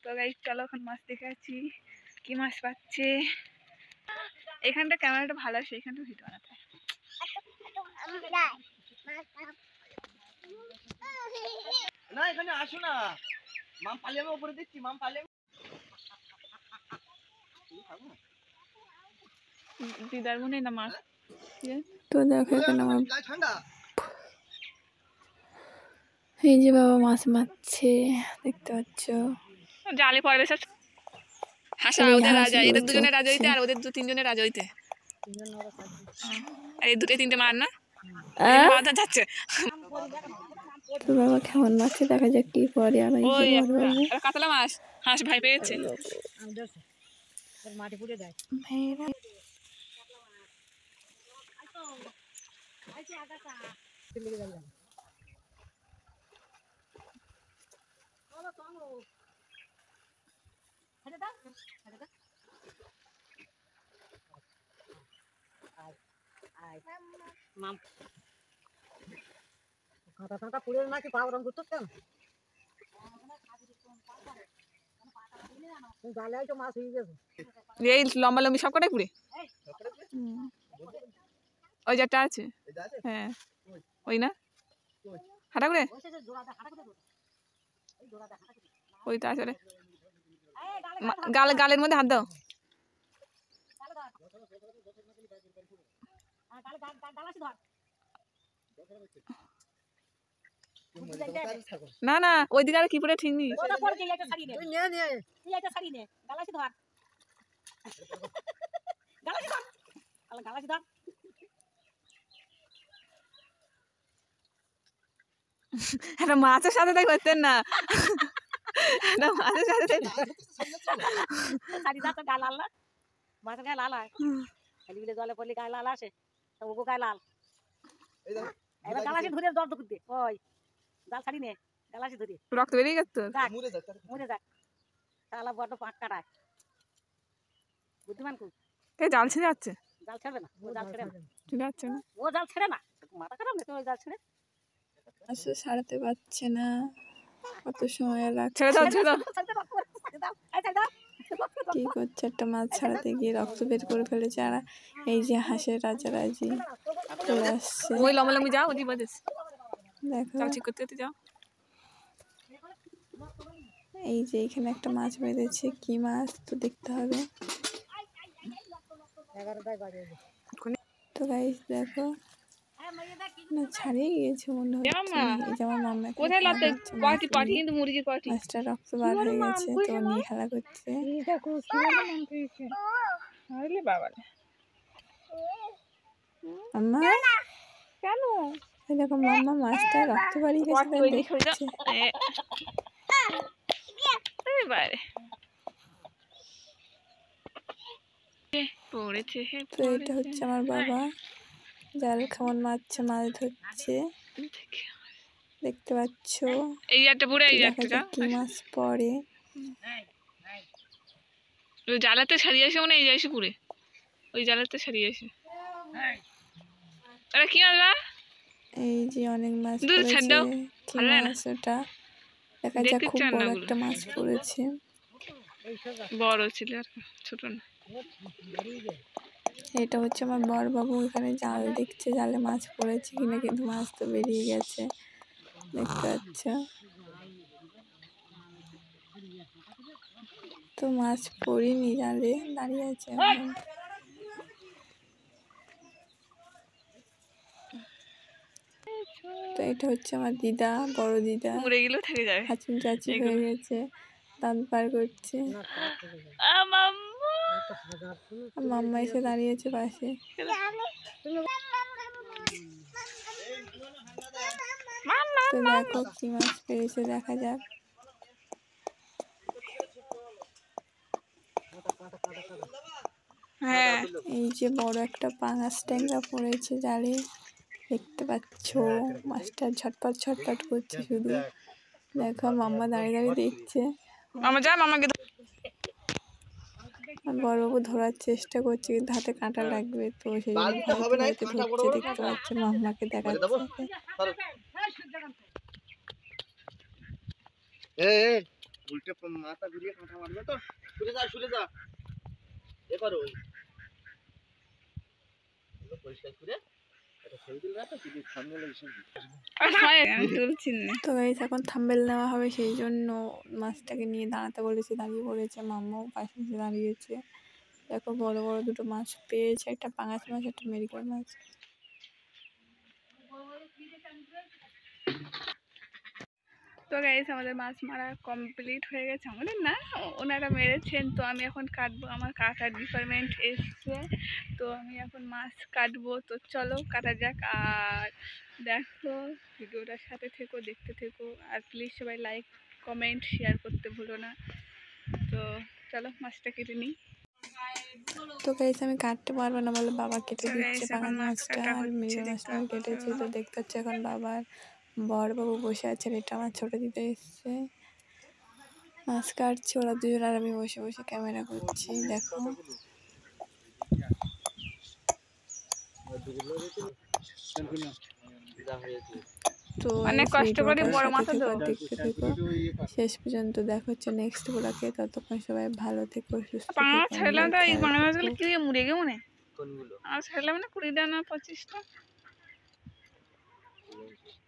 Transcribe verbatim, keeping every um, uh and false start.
তো গাইস চলো এখন মাছ দেখে আছি কি মাছ পাচ্ছে। এখানটা ক্যামেরাটা ভালো আসে, এখানটা ভিডিও বানাতে না এখানে আসো না, মাম পালিয়ে আমি উপরে দিচ্ছি, মাম পালিয়ে দিদার মনে না মাছ। তো দেখো এখানে আমার এই যে বাবা মাছ মারছে দেখতে পাচ্ছ, জালে পড়বে সব হাসা। ওদের রাজা, এদের দুজনের রাজা হইতে আর ওদের দু তিনজনের রাজা হইতে, আর এই দুটো তিনটে মার না যাচ্ছে। তো বাবা কেমন মারছে দেখা যাক কি পরে। আর ওই কাতলা মাছ, হাঁস ভাই পেয়েছে। এই লম্বা লম্বি সব কটাই পুড়ে, ওই যেটা আছে হ্যাঁ ওই না হাঁটা করে ওইটা আসলে গাল গালের মধ্যে হাত দাও। না না ওই দিকে আর কি পরে ঠিক নেই। একটা মাছের সাথে তাই করতেন না, একটা মাছের সাথে তাই গায়ে লাল না, মাছের গায়ে লাল হয়, জলে পড়লে গায়ে লাল আসে, ওগো গায়ে লাল। এবার গালাসি ধরে দর করতে ওই জাল ছাড়ি নে, গালাসি ধরে রক্ত বেরিয়ে গেছে, মরে যাক তাহলে বড্ড পাঁক কাটায়। বুদ্ধিমান খুব, জাল ছেড়ে যাচ্ছে, জাল ছেড়বে না, ও জাল ছেড়ে না, ঠিক আছে না ও জাল ছেড়ে না, মাথা খারাপ না তো ওই জাল ছেড়ে আসলে ছাড়াতে পারছে না, কত সময় লাগছে। ছেড়ে দাও ছেড়ে দাও। কি করছে, একটা মাছ ছাড়াতে গিয়ে রক্ত বের করে ফেলেছে। আর এই যে হাঁসের রাজারাজি চলে আসছে, ওই লম্বা লম্বি যাও ওদি বাজে দেখো ঠিক করতে করতে যাও। এই যে এখানে একটা মাছ বেঁধেছে, কি মাছ তো দেখতে হবে। তো গাইস দেখো না ছাড়িয়ে গিয়েছে মনে হচ্ছে। এই যে আমার মাম্মা কোথায় লাতে পাটি পাটি কিন্তু মুরগির পাটি, মাছটা রক্ত বার হয়ে গেছে তো নিয়ে খেলা করছে। আরে বাবা মাম্মা কেন এই দেখো মাম্মা মাছটা রক্ত বাড়িয়ে গেছে দেখছে। বারে পড়েছে। তো এটা হচ্ছে আমার বাবা জাল কেমন মারছে, মাছ ধরছে দেখতে পাচ্ছ। এই একটা পুরো এই একটা কি মাছ পড়ে ওই জালাতে ছাড়িয়ে আসে মনে, এই যাইছে পুরে ওই জালাতে ছাড়িয়ে আসে। আরে কি মাছ? এই যে অনেক মাছ পড়েছে, কি মাছ ওটা দেখা যাক, খুব বড় একটা মাছ পড়েছে। বড় ছিল আর ছোট না। এটা হচ্ছে আমার বড় বাবু, এখানে জাল দেখছে জালে মাছ পড়েছে কিনা, কিন্তু মাছ তো বেরিয়ে গেছে দেখতে পাচ্ছ। তো মাছ পড়িনি, জালে দাঁড়িয়ে আছে। তো এটা হচ্ছে আমার দিদা, বড় দিদা, মরে গেলেও থেকে যাবে, হাঁচুন চাচি হয়ে গেছে, দাঁত বার করছে। মাম্মা এসে দাঁড়িয়েছে পাশে। তো দেখো কি মাছ পেয়েছে দেখা যাক। হ্যাঁ এই যে বড় একটা পাঙাশ ট্যাংরা পড়েছে জালে দেখতে পাচ্ছ, মাছটা ঝটপট ঝটপট করছে শুধু। দেখো মাম্মা দাঁড়িয়ে দাঁড়িয়ে দেখছে, মামা যা মামাকে বড়বাবু ধরার চেষ্টা করছে কিন্তু হাতে কাঁটা লাগবে, তো সেই জন্য ধরছে দেখতে পাচ্ছে, মাম্মাকে দেখাচ্ছে। উল্টে মাথা ঘুরিয়ে কাঁথা মারবে তো। শুলে যা শুলে যা এ করো ওই পরিষ্কার করে একটা ছবি তুলে রাখো তুই সামনে লেগে আমি তুলছি না। তো গাইস এখন থাম্বেল নেওয়া হবে, সেই জন্য মাছটাকে নিয়ে দাঁড়াতে বলেছে, দাঁড়িয়ে পড়েছে। মাম্মাও পাশে এসে দাঁড়িয়েছে। দেখো বড় বড় দুটো মাছ পেয়েছে, একটা পাঙাশ মাছ একটা মেরিকাল মাছ। তো গাইস আমাদের মাছ মারা কমপ্লিট হয়ে গেছে, আমাদের না ওনারা মেরেছেন। তো আমি এখন কাটবো, আমার কাটার ডিপার্টমেন্ট এসছে, তো আমি এখন মাছ কাটবো। তো চলো কাটা যাক। আর দেখো ভিডিওটার সাথে থেকো, দেখতে থেকো। আর প্লিজ সবাই লাইক কমেন্ট শেয়ার করতে ভুলো না। তো চলো মাছটা কেটে নিই। তো গাইস আমি কাটতে পারবো না বলে বাবা কেটে তো দিচ্ছে guys, পাঙাশ এখন মাছ মাছটা, কাটা আর হচ্ছে, মেয়ে দেখতে মাছটাও পাচ্ছ। কেটেছে। তো দেখতে হচ্ছে এখন বাবার বড় বাবু বসে আছে, আর এটা আমার ছোট দিতে এসছে মাছ কাটছে ওরা দুজন, আর আমি বসে বসে ক্যামেরা করছি। দেখো তো অনেক এই কষ্ট করে ভিডিওটার বড় সাথে মাথা থেকো, তো। দেখতে থেকো শেষ পর্যন্ত। দেখা হচ্ছে নেক্সট ব্লগে, ততক্ষণ সবাই ভালো থেকো, সুস্থ থেকো, পাঙাশ ছাড়লাম তো, এই খেয়াল পাঙাশ রেখো। মাছগুলো কি মুড়ে গে মনে কোনগুলো আর ছাড়লাম না কুড়িটা না পঁচিশটা।